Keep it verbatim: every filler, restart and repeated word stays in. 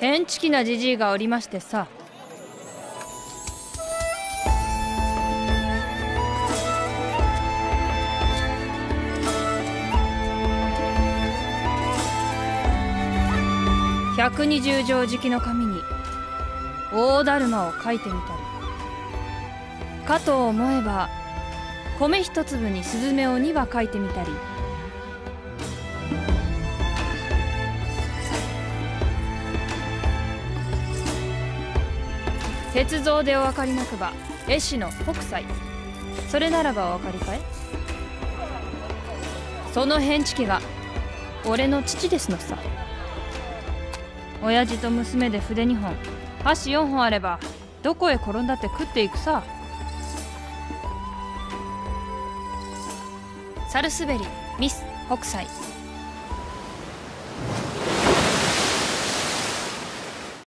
変チキなじじいがおりましてさ。百二十畳敷きの紙に大だるまを書いてみたり、かと思えば米一粒にスズメを二羽書いてみたり、鉄造でお分かりなくば絵師の北斎、それならばお分かりかい？その変チキが俺の父ですのさ。親父と娘で筆二本、箸四本あればどこへ転んだって食っていくさ。サルスベリミス北斎。